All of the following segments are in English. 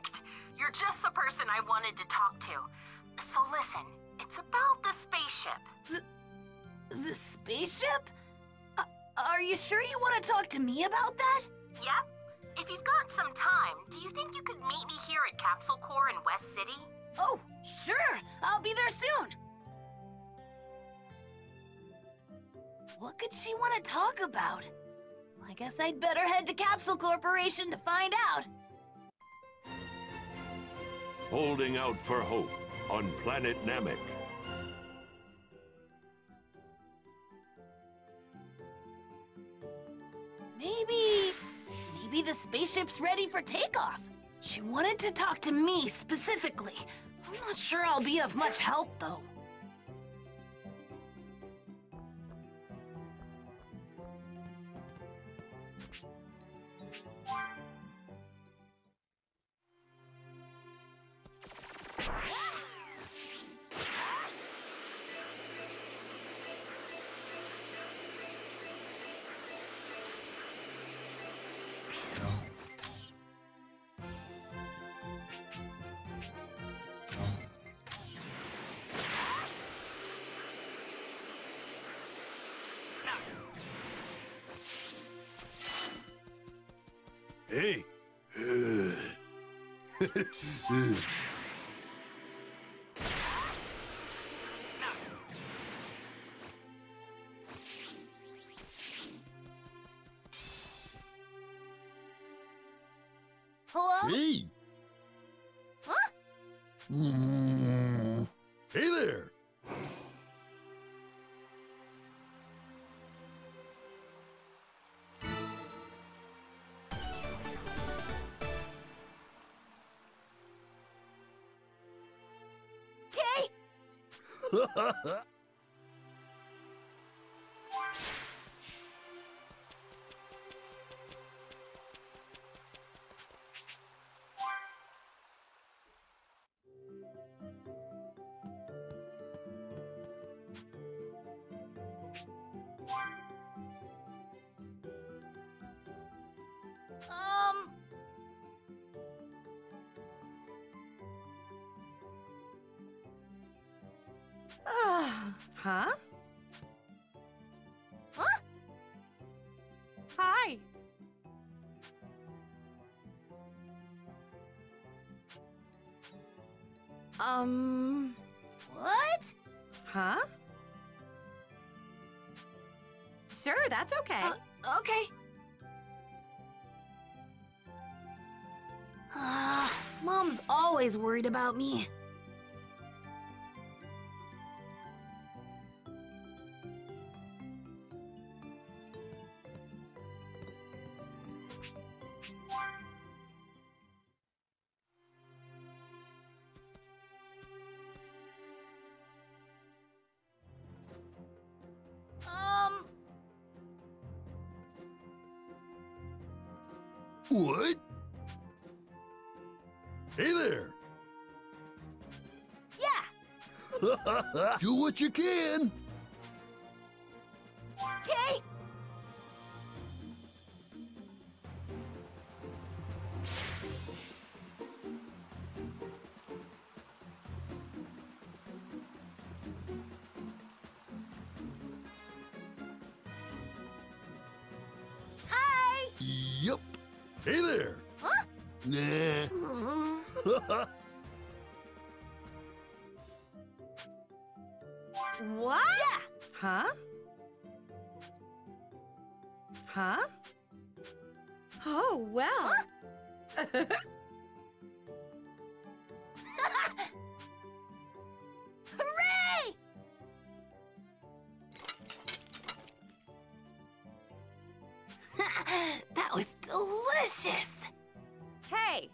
Perfect! You're just the person I wanted to talk to. So listen, it's about the spaceship. The spaceship? Are you sure you want to talk to me about that? Yep. If you've got some time, do you think you could meet me here at Capsule Corps in West City? Oh, sure. I'll be there soon. What could she want to talk about? I guess I'd better head to Capsule Corporation to find out. Holding out for hope on planet Namek. Maybe the spaceship's ready for takeoff. She wanted to talk to me specifically. I'm not sure I'll be of much help, though. Hey! Hello? Hey! Huh? Hey there! Okay. Um... Huh? Huh? Hi. What? Huh? Sure, that's okay. Okay. Mom's always worried about me. What? Hey there! Yeah. Do what you can! Okay. Hi. Yup. Hey there! Huh? Nah. What? Yeah. Huh? Huh? Oh, well. Hooray! That was delicious. Hey,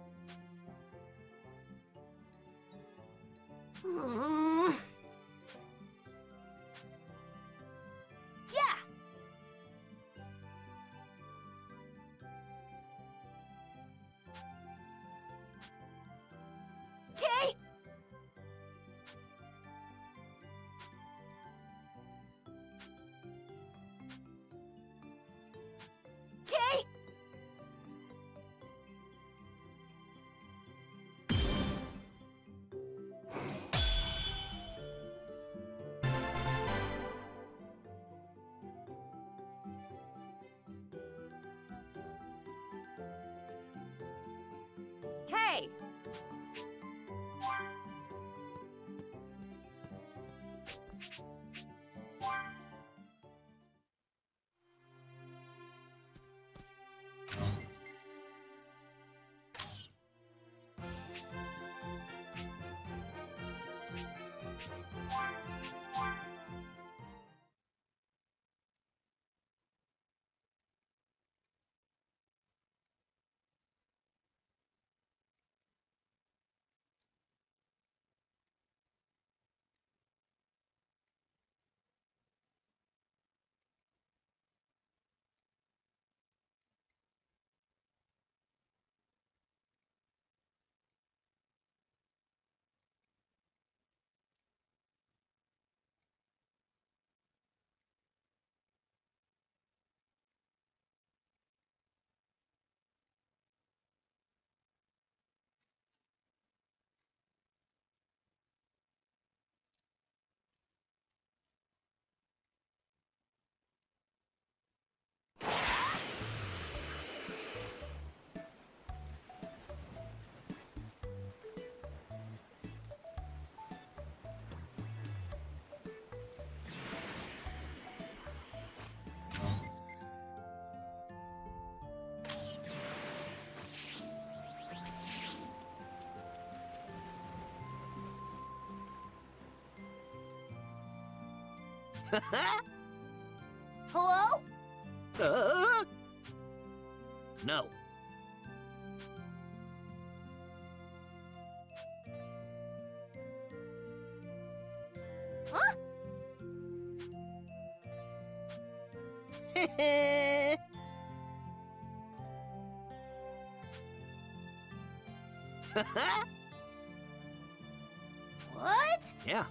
Mm. Yeah. Okay. Okay. Hello? No. Huh? What? Yeah.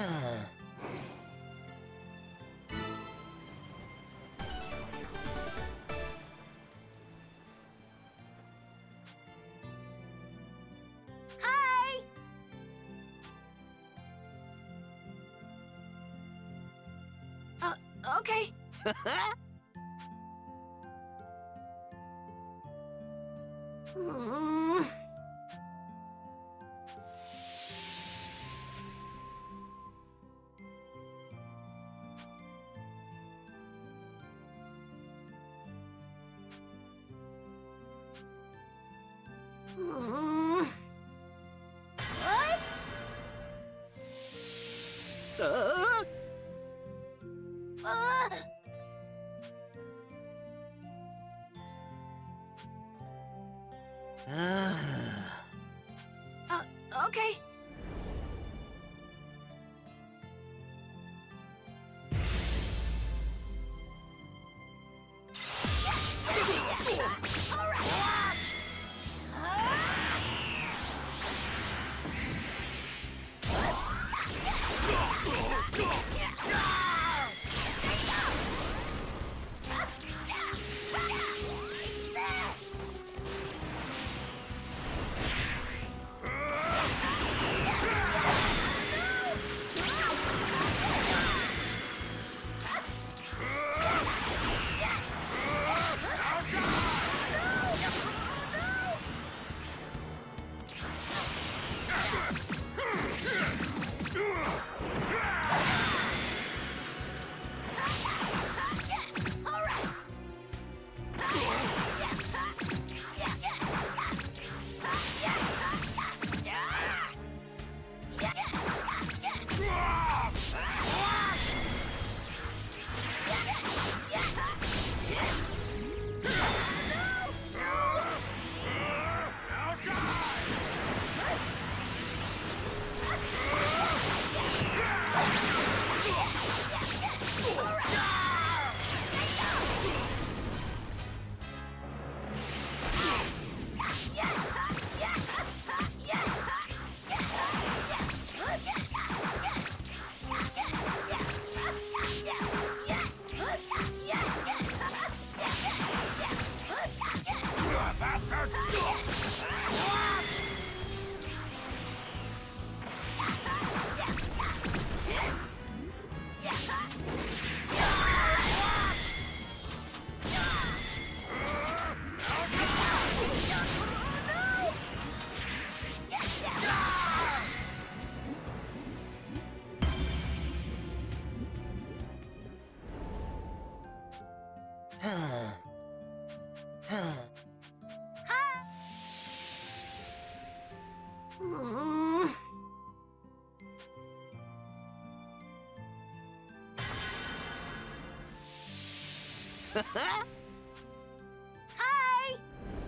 Hi! Okay. Hmm. Hmm. What? Uh. Okay. All right. Hmm. Hi!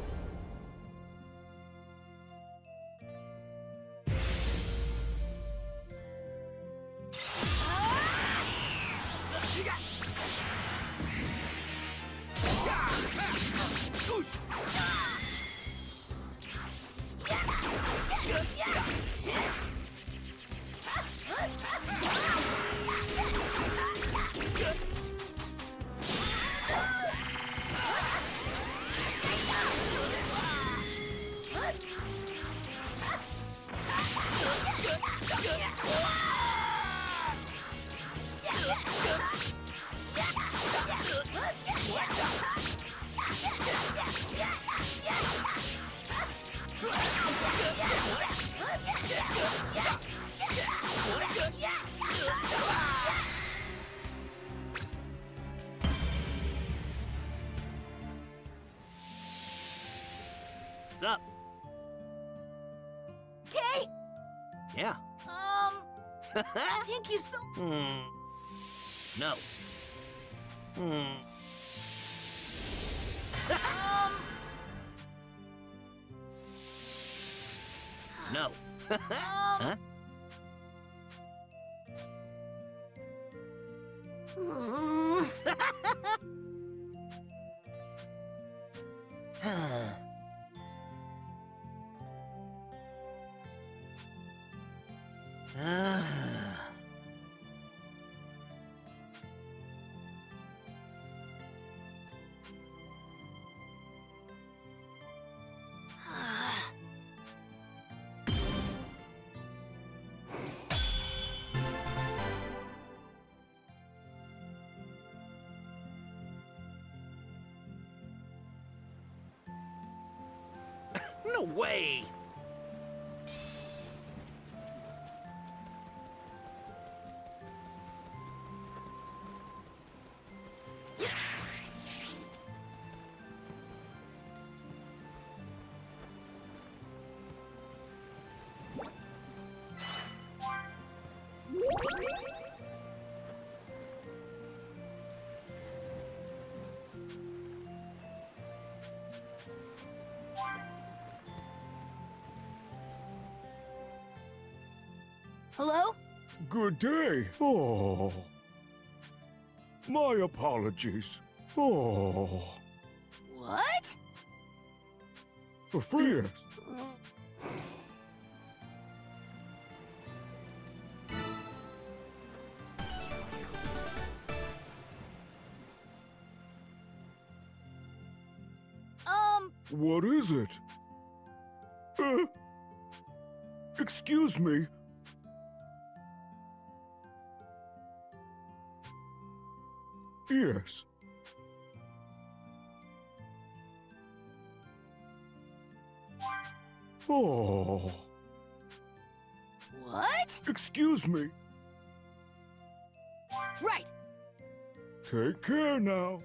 What's up? Okay. Yeah. Thank you so. No. No. Huh? No way! Hello? Good day. Oh. My apologies. Oh. What? Yes. What is it? Excuse me. Yes. Oh. What? Excuse me. Right. Take care now.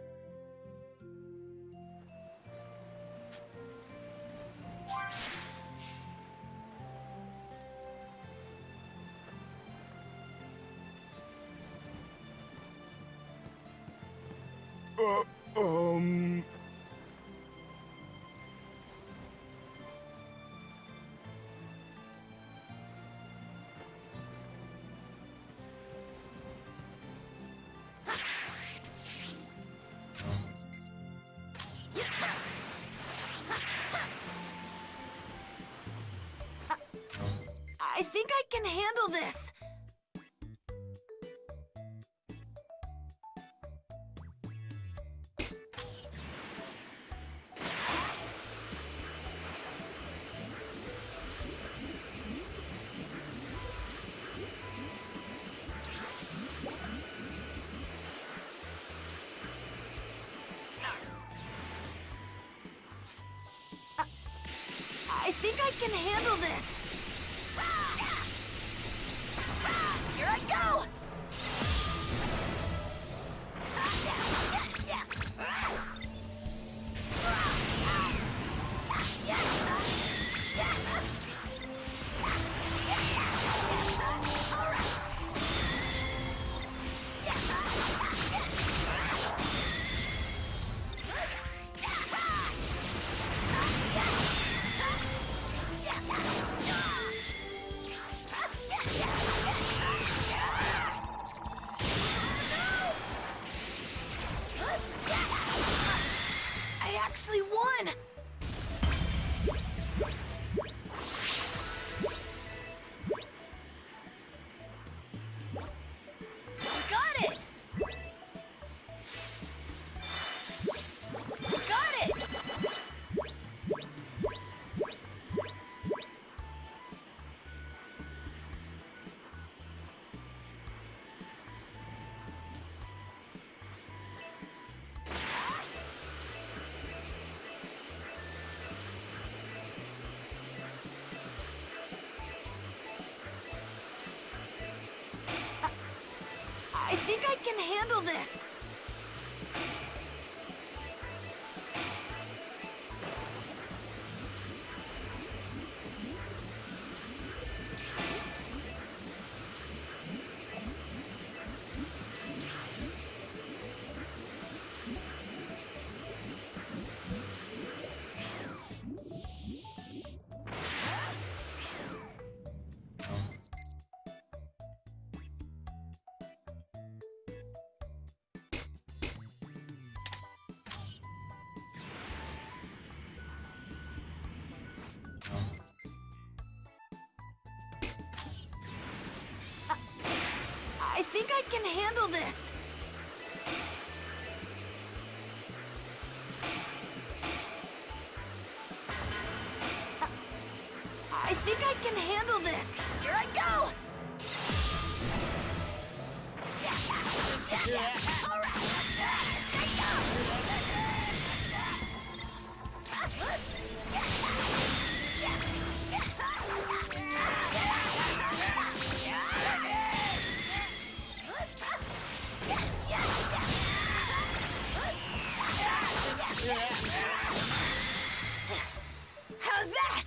Um... I think I can handle this. I think I can handle this. Here I go! I actually won! I got it! I got it! I think I can handle this. think I can handle this. I think I can handle this. Here I go! All right. How's that?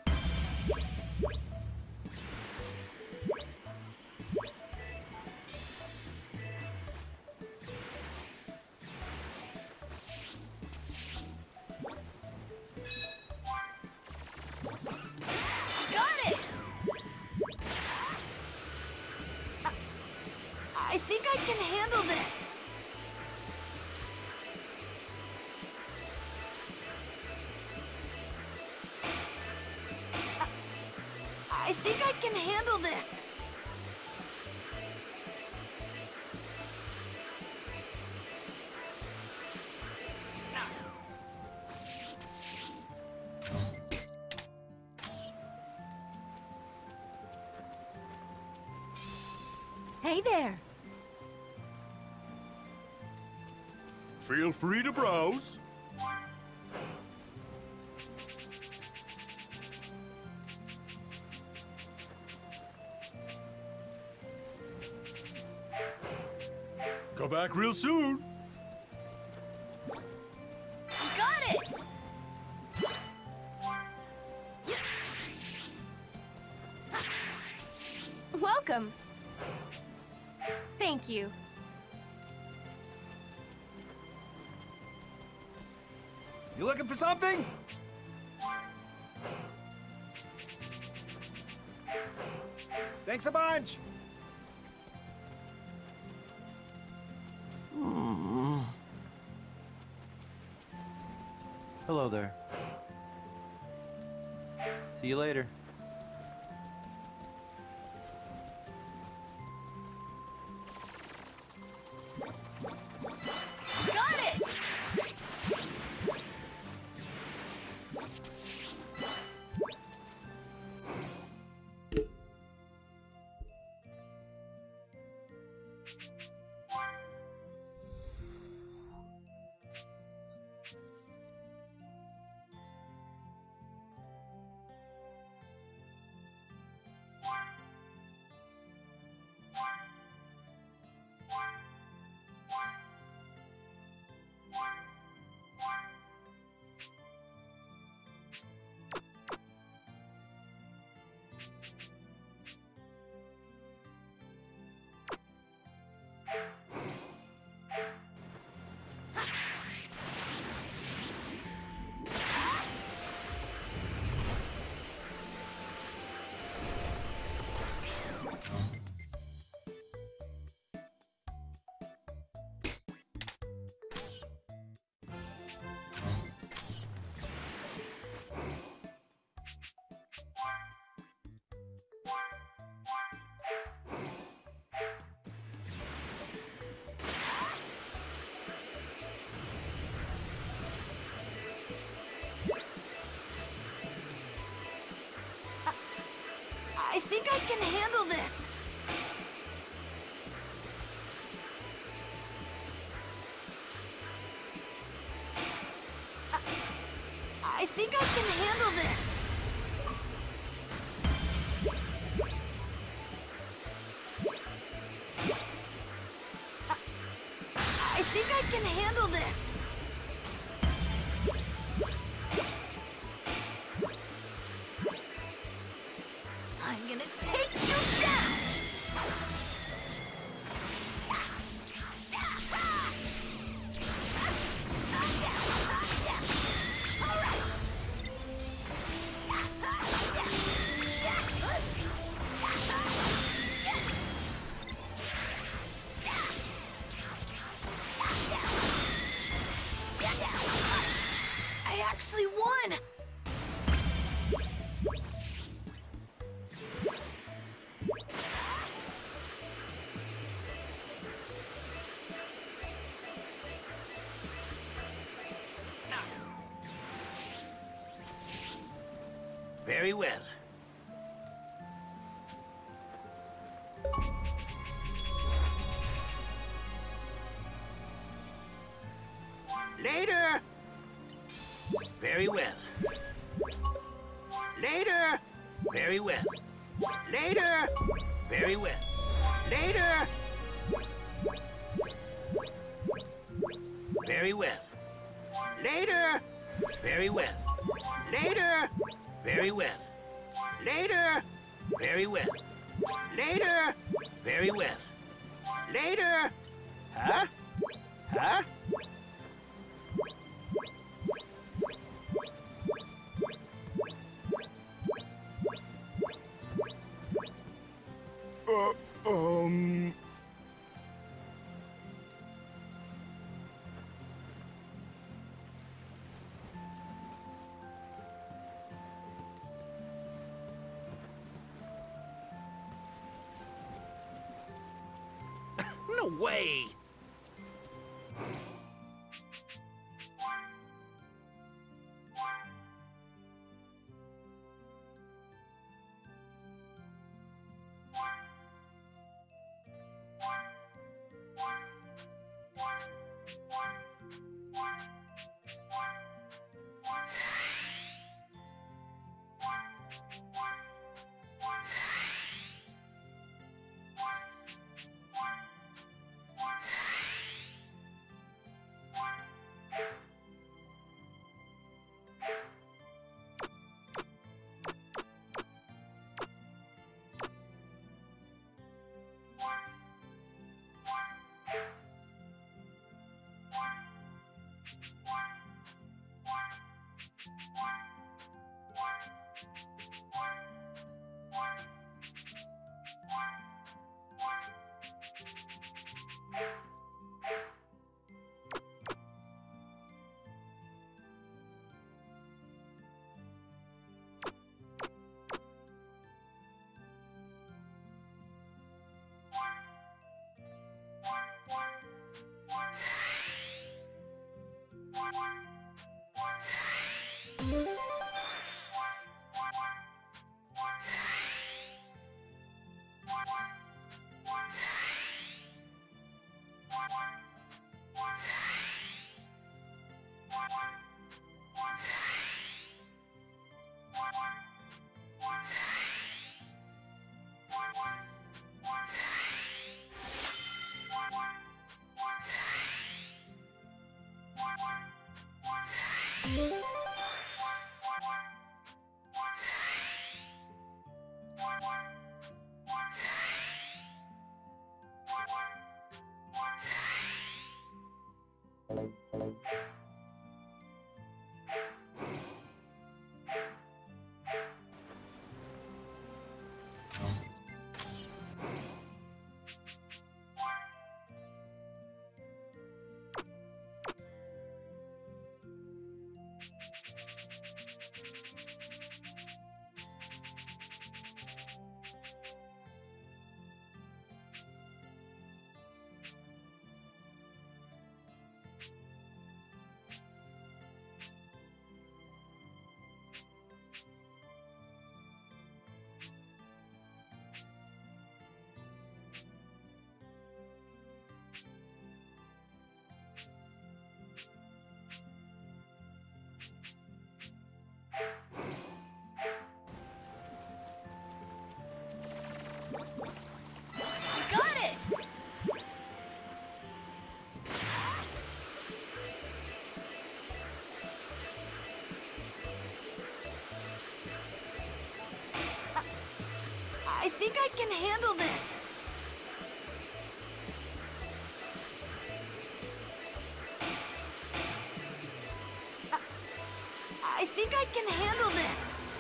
Got it! I think I can handle this. I think I can handle this. Hey there. Feel free to browse. Come back real soon. Got it! Welcome. Thank you. You looking for something? Thanks a bunch. Hello there. See you later. Got it! I think I can handle this. I think I can handle this. I think I can handle this. I'm gonna take you down! I actually won! Very well. Later! Very well. Later! Very well. Later! Very well. Later! Very well. Later! Very well. Later! Very well. Later! Very well. Later! Very well. Later! Huh? Huh? No way! Got it! I think I can handle this. I think I can handle this.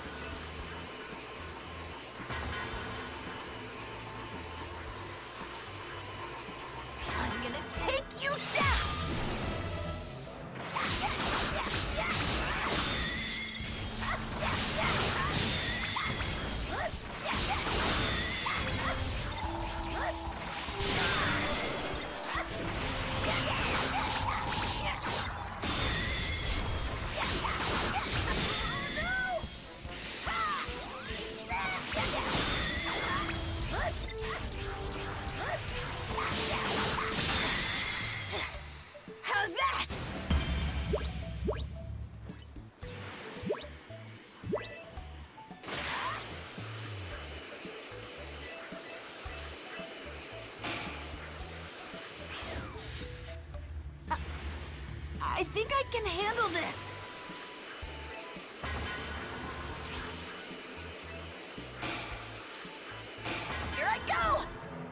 I'm gonna take you down! I think I can handle this. Here I go!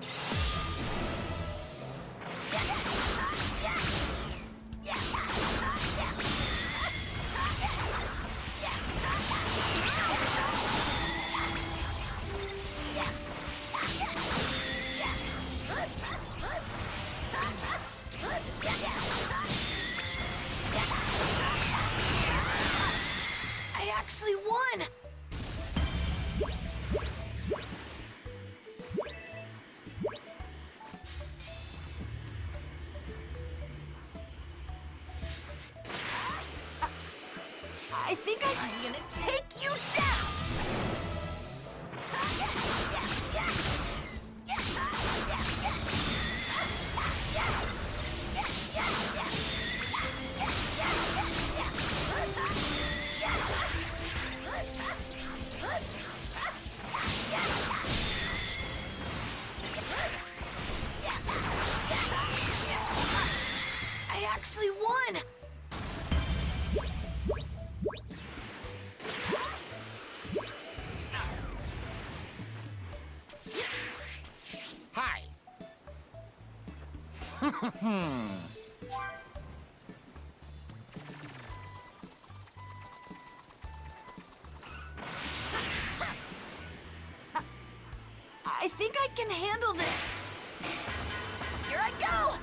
I actually won! I think I'm gonna take you down! I actually won! Hi. I think I can handle this. Here I go!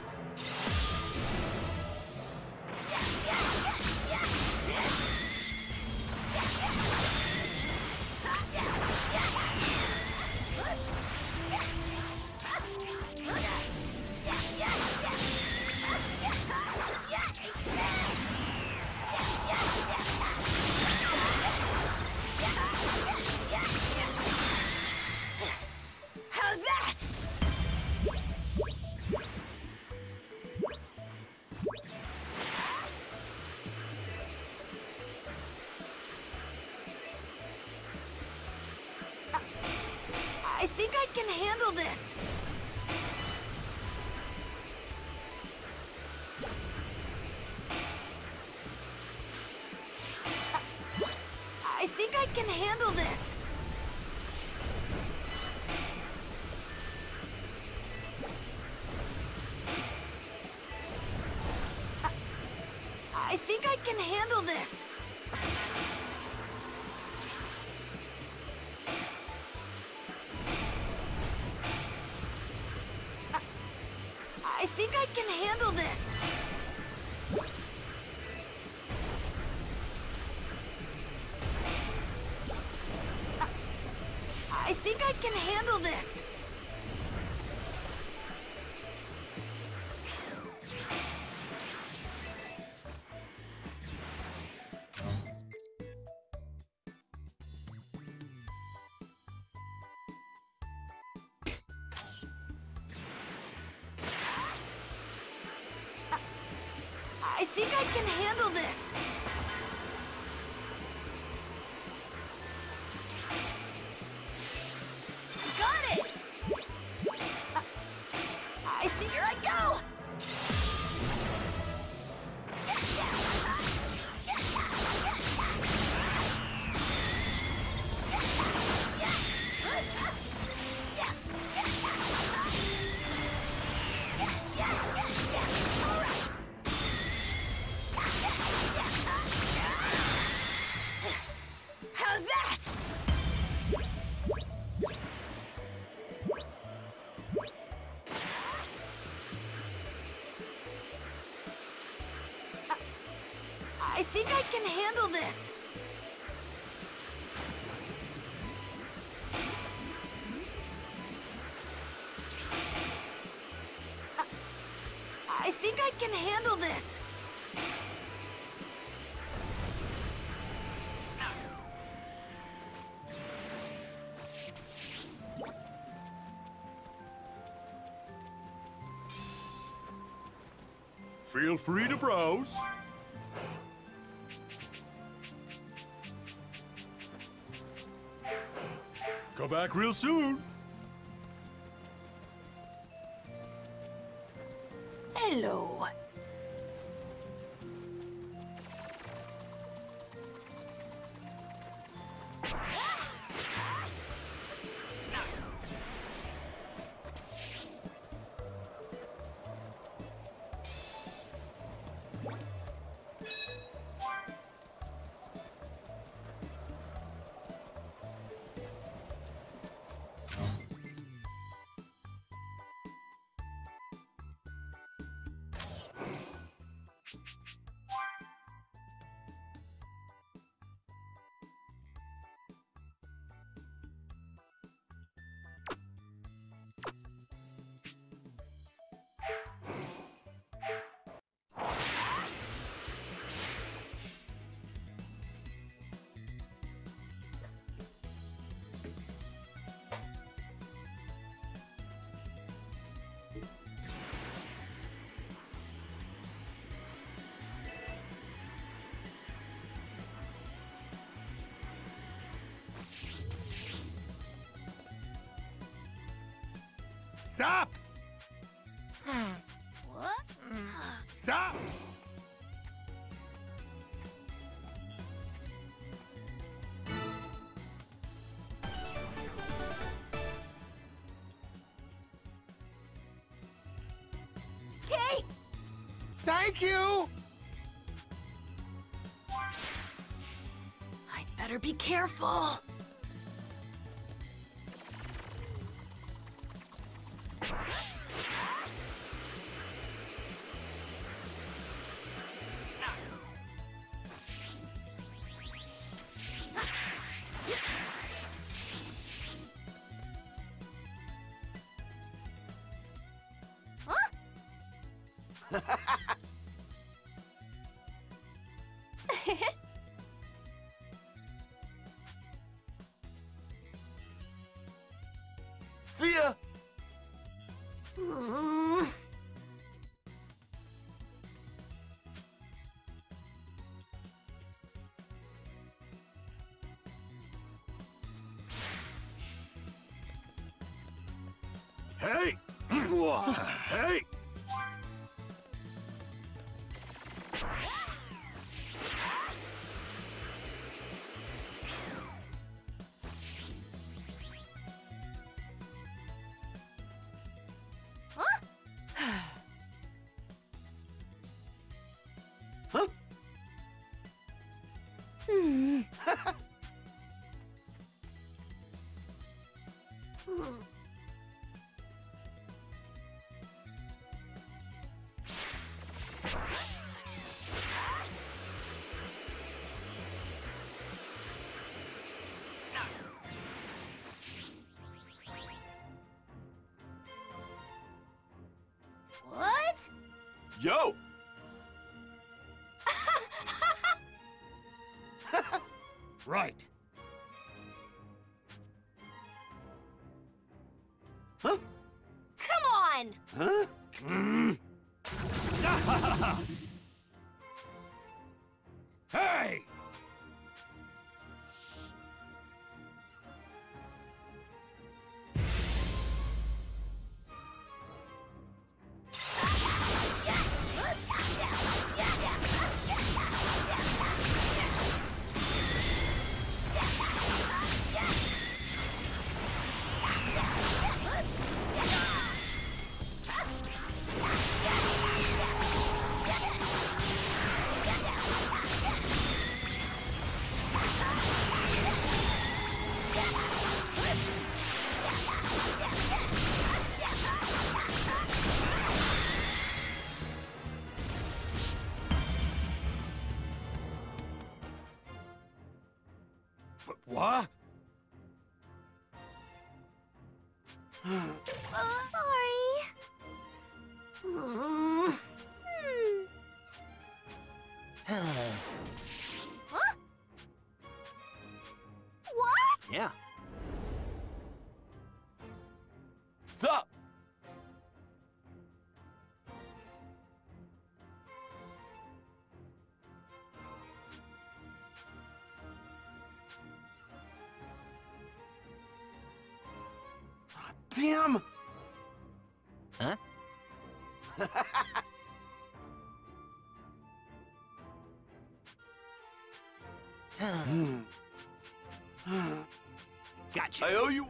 How's that? I think I can handle this. I think I can handle this. I think I can handle this. I think I can handle this. I think I can handle this. I think I can handle this. Got it! I think... Here I go! All right. How's that? I think I can handle this. I think I can handle this. Feel free to browse. Come back real soon. Hello. Stop! What? Stop! Okay. Thank you! I'd better be careful. See ya! Hey! Hey! Huh? What? Yo! Right. Huh? Come on! Huh? Hey! What? Sorry. Huh? What? Yeah. Sup? Damn! Huh? Gotcha. I owe you.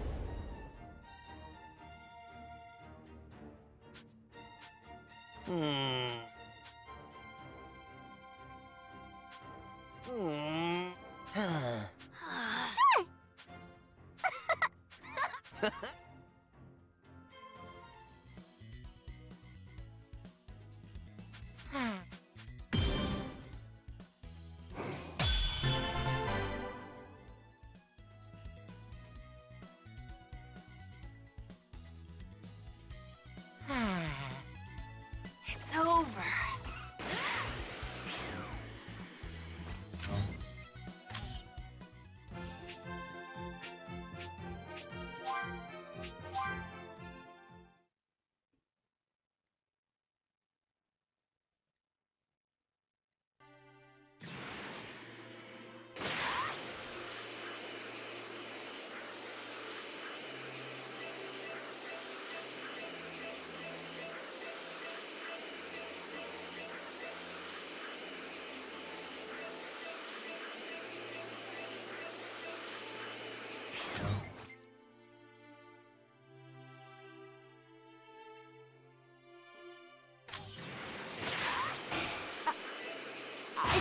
It's over.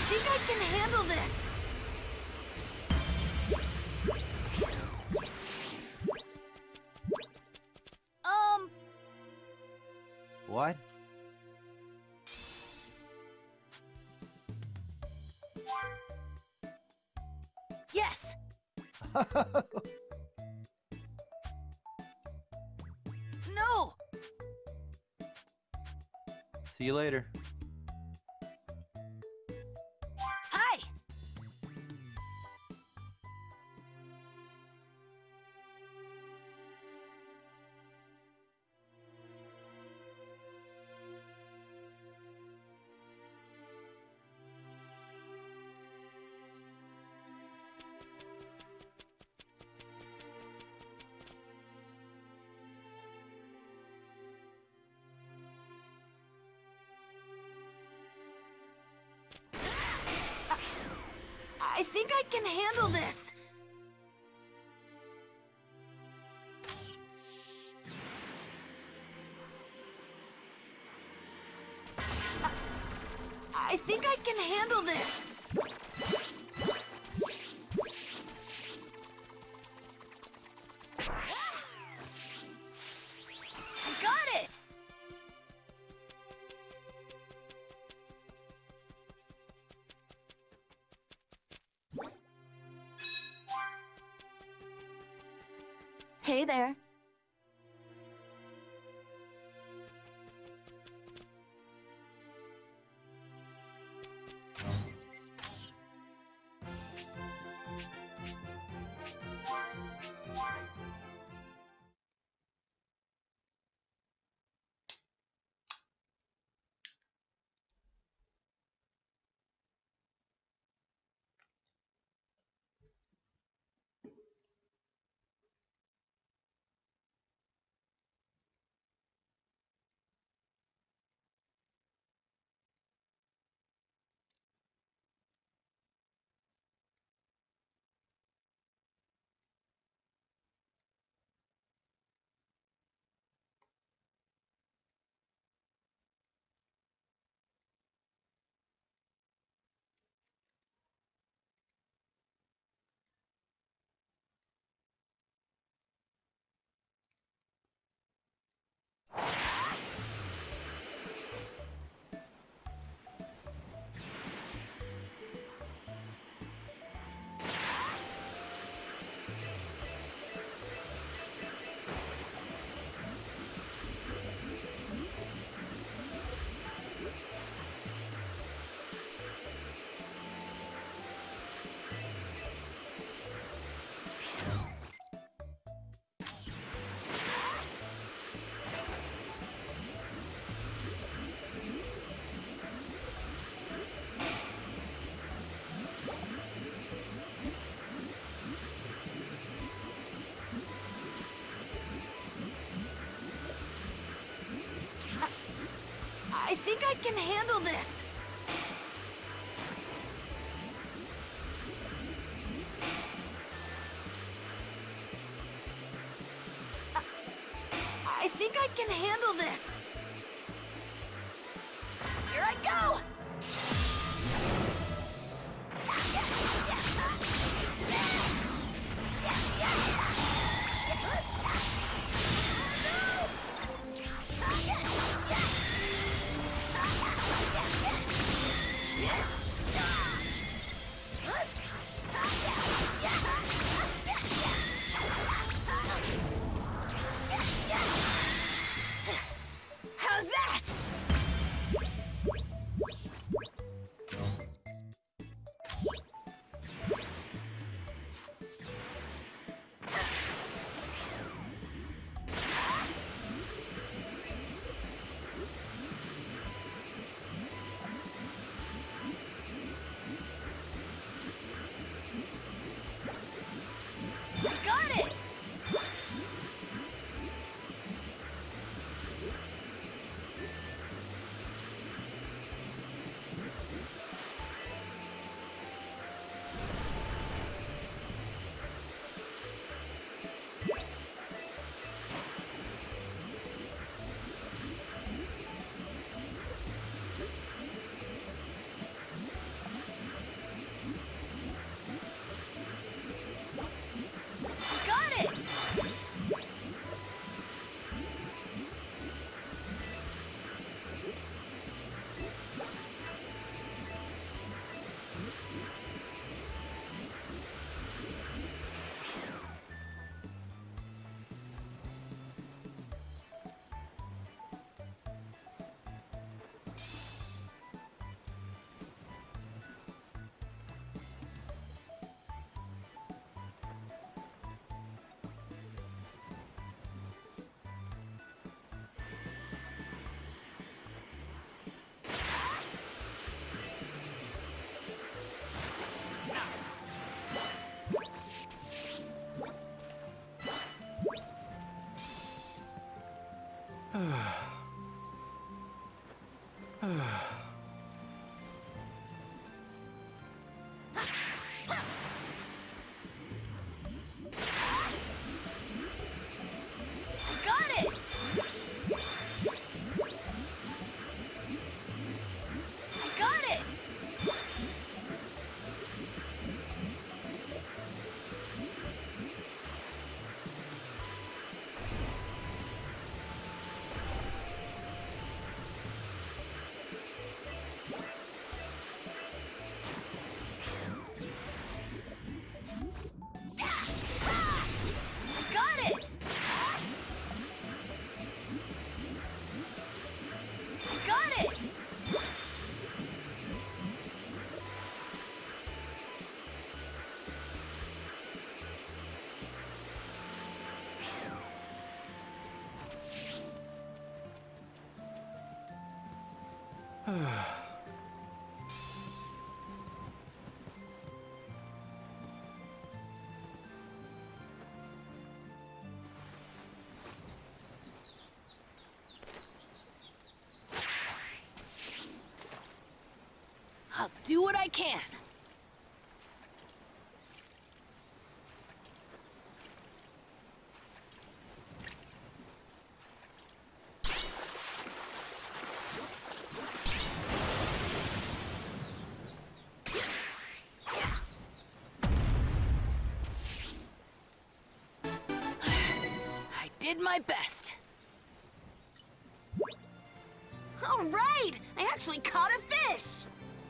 think I can handle this. What? Yes. No. See you later. Hi. I think I can handle this. I think I can handle this. I got it. Hey there. I think I can handle this. I think I can handle this. Here I go! How's that? Got it! Got it! Got it! Got it! I'll do what I can. I did my best. All right! I actually caught a fish!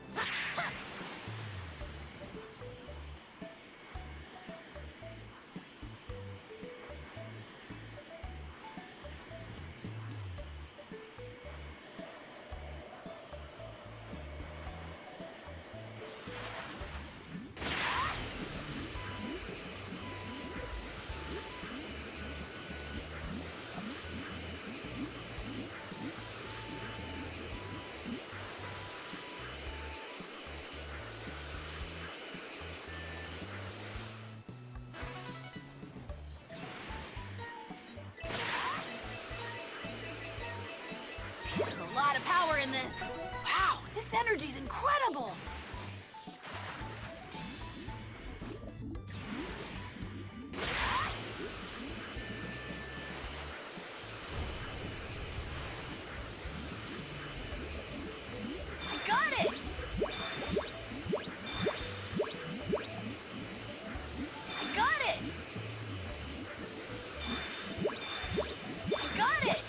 There's a lot of power in this. Wow, this energy's incredible. Got it! Got it! Got it!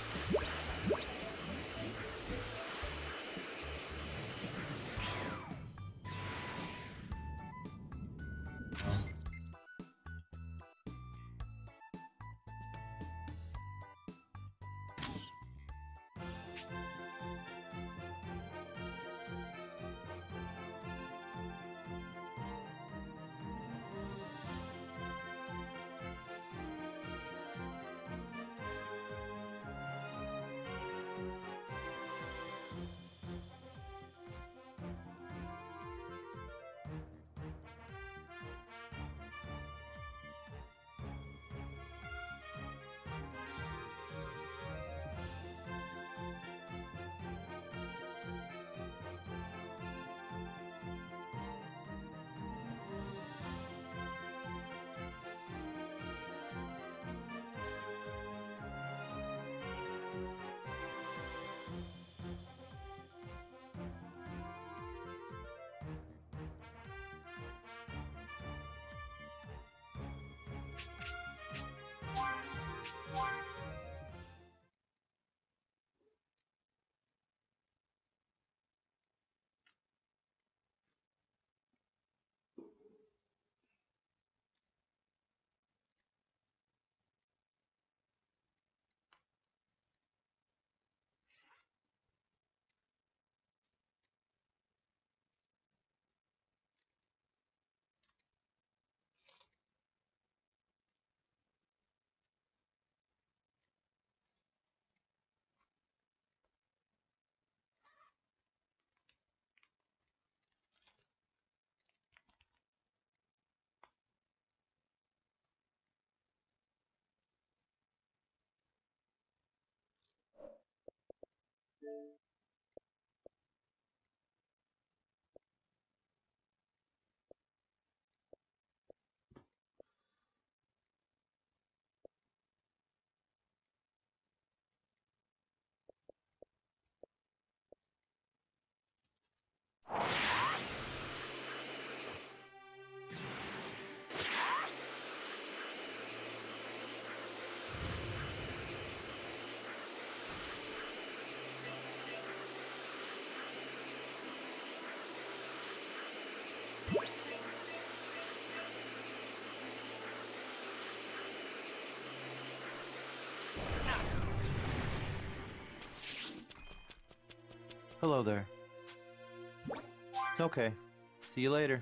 Hello there. It's okay. See you later.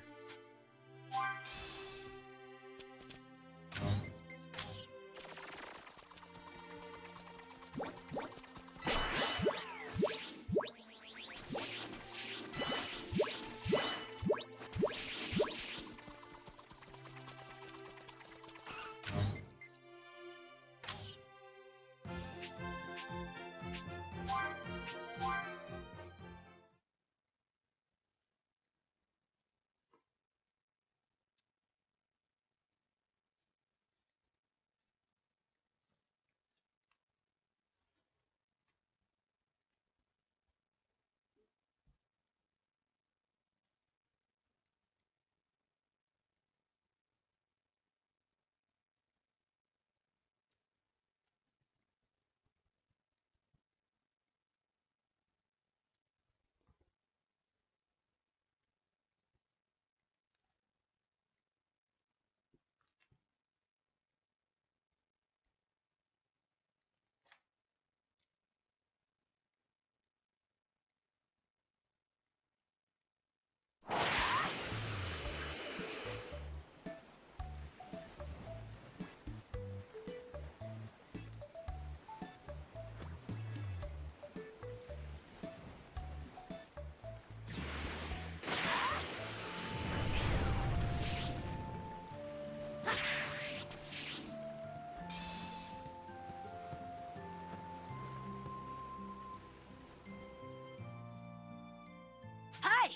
Hi!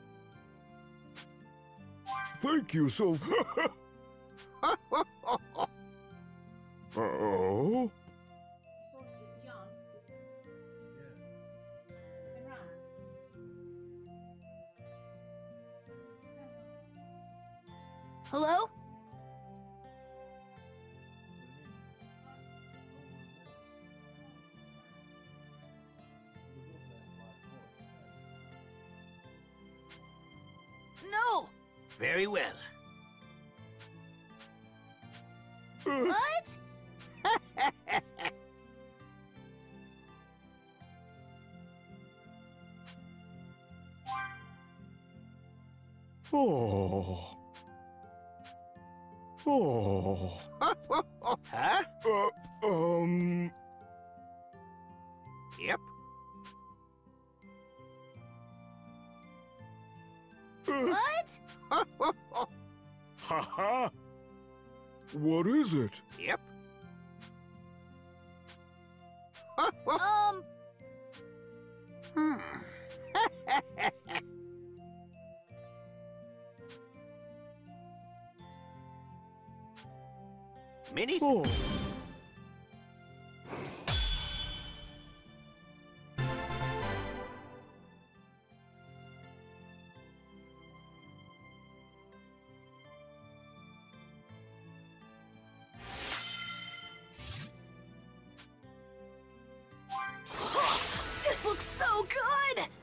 Thank you so Uh-oh. Hello? No! Very well. What? Oh. Oh. Huh? Yep. What? Ha-ha. What is it? Yep. Many. Oh. This looks so good!